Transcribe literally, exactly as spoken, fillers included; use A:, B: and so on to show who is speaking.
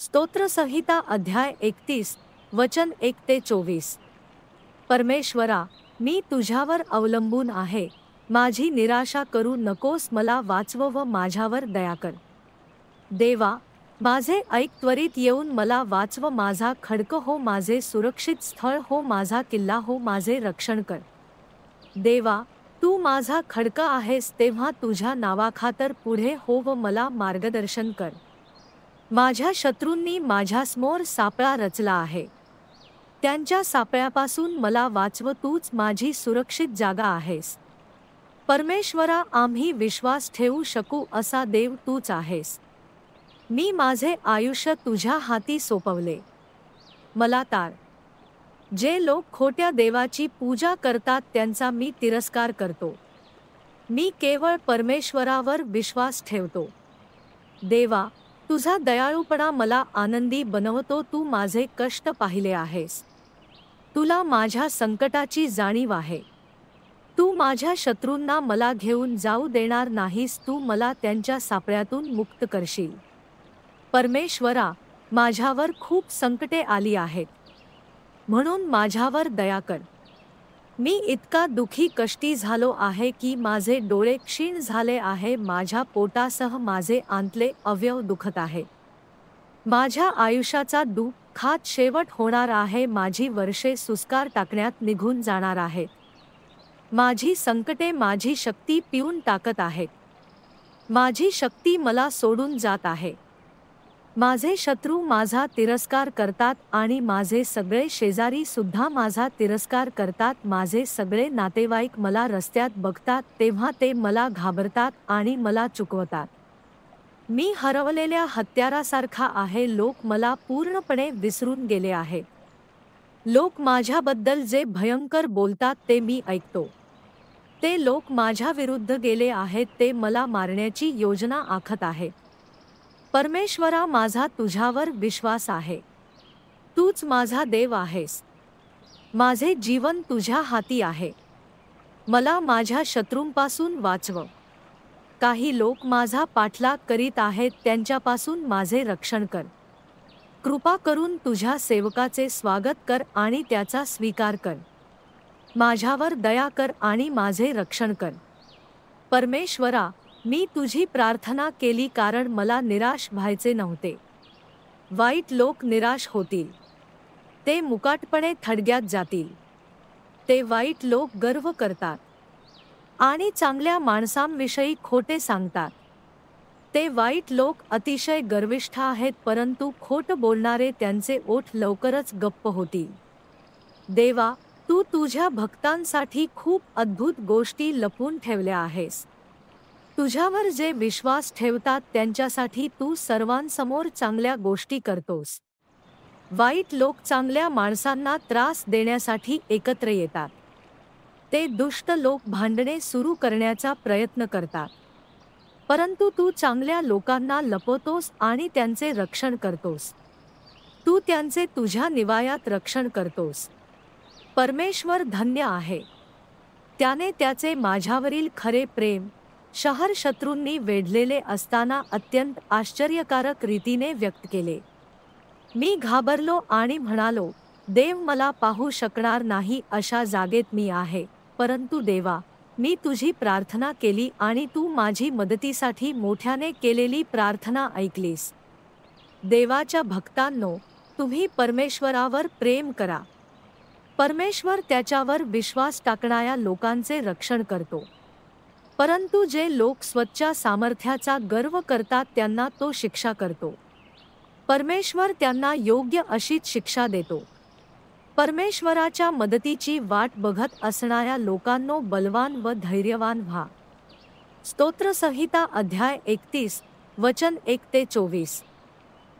A: स्तोत्रसंहिता अध्याय एकतीस वचन एक ते चोवीस। परमेश्वरा, मी तुझ्यावर अवलंबून आहे, माझी निराशा करू नकोस, मला वाचव व माझ्यावर दया कर। देवा, माझे ऐक, त्वरित येऊन मला वाचव, माझा खडक हो, माझे सुरक्षित स्थळ हो, माझा किल्ला हो, माझे रक्षण कर। देवा, तू माझा खडक आहेस, तेव्हा तुझ्या नावाखातर पुढे हो व मला मार्गदर्शन कर। माझ्या शत्रूंनी माझ्यासमोर सापळा रचला आहे, त्यांच्या सापळ्यापासून मला वाचव, तूच माझी सुरक्षित जागा आहेस। परमेश्वरा, आम्ही विश्वास ठेवू शकू असा देव तूच आहेस। मी माझे आयुष्य तुझ्या हाती सोपवले, मला तार। जे लोक खोट्या देवाची पूजा करतात त्यांचा मी तिरस्कार करतो, मी केवळ परमेश्वरावर विश्वास ठेवतो। देवा, तुझा दयाळूपणा मला आनंदी बनवतो, तू माझे कष्ट पाहिले आहेस, तुला माझ्या संकटाची जाणीव आहे। तू माझ्या शत्रूंना मला घेऊन जाऊ देणार नाहीस, तू मला त्यांच्या सापळ्यातून मुक्त करशील। परमेश्वरा, माझ्यावर खूप संकटे आली आहेत, म्हणून माझ्यावर दया कर। मी इतका दुखी कष्टी झालो आहे की माझे डोळे क्षीण झाले आहे, माझ्या पोटासह माझे आंतले अवयव दुखत आहे। माझ्या आयुष्याचा दुःखात शेवट होणार आहे, माझी वर्षे सुस्कार टाकण्यात निघून जाणार आहेत। माझी संकटे माझी शक्ती पिऊन टाकत आहेत, माझी शक्ती मला सोडून जात आहे। माझे शत्रू माझा तिरस्कार करतात आणि माझे सगळे शेजारी सुद्धा माझा तिरस्कार करतात। माझे सगळे नातेवाईक मला रस्त्यात बघतात तेव्हा ते मला घाबरतात आणि मला चुकवतात। मी हरवलेल्या हत्यारासारखा आहे, लोक मला पूर्णपणे विसरून गेले आहेत। लोक माझ्याबद्दल जे भयंकर बोलतात ते मी ऐकतो। ते लोक माझ्या विरुद्ध गेले आहेत, ते मला मारण्याची योजना आखत आहेत। परमेश्वरा, माझा तुझ्यावर विश्वास आहे, तूच माझा देव आहेस। माझे जीवन तुझ्या हाती आहे, मला माझ्या शत्रूंपासून वाचव। काही लोक माझा पाठलाग करीत आहेत, त्यांच्यापासून माझे रक्षण कर। कृपा करून तुझ्या सेवकाचे स्वागत कर आणि त्याचा स्वीकार कर। माझ्यावर दया कर आणि माझे रक्षण कर। परमेश्वरा, मी तुझी प्रार्थना केली कारण मला निराश व्हायचे नव्हते। वाईट लोक निराश होतील, ते मुकाटपणे थडग्यात जातील। ते वाईट लोक गर्व करतात आणि चांगल्या माणसांविषयी खोटे सांगतात। ते वाईट लोक अतिशय गर्विष्ठ आहेत, परंतु खोट बोलणारे त्यांचे ओठ लवकरच गप्प होतील। देवा, तू तुझ्या भक्तांसाठी खूप अद्भुत गोष्टी लपवून ठेवल्या आहेस। तुझ्यावर जे विश्वास ठेवतात त्यांच्यासाठी तू सर्वांसमोर चांगल्या गोष्टी करतोस। वाईट लोक चांगल्या माणसांना त्रास देण्यासाठी एकत्र येतात। ते दुष्ट लोक भांडणे सुरू करण्याचा प्रयत्न करतात, परंतु तू चांगल्या लोकांना लपवतोस आणि त्यांचे रक्षण करतोस। तू त्यांचे तुझ्या निवायात रक्षण करतोस। परमेश्वर धन्य आहे, त्याने त्याचे माझ्यावरील खरे प्रेम शहर शत्रूंनी वेढलेले असताना अत्यंत आश्चर्यकारक रीतीने व्यक्त केले। मी घाबरलो आणि म्हणालो, देव मला पाहू शकणार नाही अशा जागेत मी आहे। परंतु देवा, मी तुझी प्रार्थना केली आणि तू माझी मदतीसाठी मोठ्याने केलेली प्रार्थना ऐकलीस। देवाच्या भक्तांनो, तुम्ही परमेश्वरावर प्रेम करा। परमेश्वर त्याच्यावर विश्वास टाकणाऱ्या लोकांचे रक्षण करतो, परंतु जे लोक स्वतःच्या सामर्थ्याचा गर्व करतात त्यांना तो शिक्षा करतो। परमेश्वर त्यांना योग्य अशीच शिक्षा देतो। परमेश्वराच्या मदतीची वाट बघत असणाऱ्या लोकांनो, बलवान व धैर्यवान व्हा। स्तोत्रसंहिता अध्याय एकतीस वचन एक ते चोवीस।